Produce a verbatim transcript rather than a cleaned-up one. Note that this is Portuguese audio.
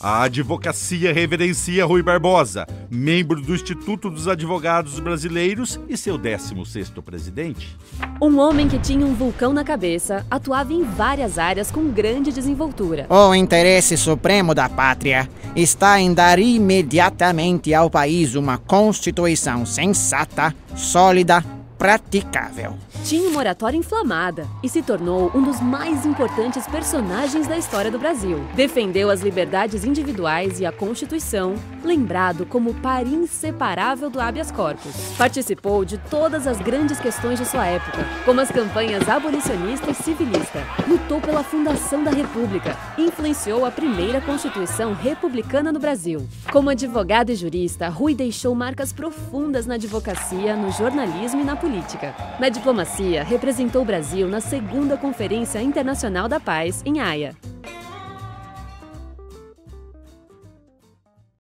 A advocacia reverencia Rui Barbosa, membro do Instituto dos Advogados Brasileiros e seu décimo sexto presidente. Um homem que tinha um vulcão na cabeça atuava em várias áreas com grande desenvoltura. O interesse supremo da pátria está em dar imediatamente ao país uma Constituição sensata, sólida, praticável. Tinha uma oratória inflamada e se tornou um dos mais importantes personagens da história do Brasil. Defendeu as liberdades individuais e a Constituição, lembrado como par inseparável do habeas corpus. Participou de todas as grandes questões de sua época, como as campanhas abolicionista e civilista. Lutou pela fundação da República e influenciou a primeira Constituição republicana no Brasil. Como advogado e jurista, Rui deixou marcas profundas na advocacia, no jornalismo e na política. Na diplomacia, representou o Brasil na segunda Conferência Internacional da Paz, em Haia.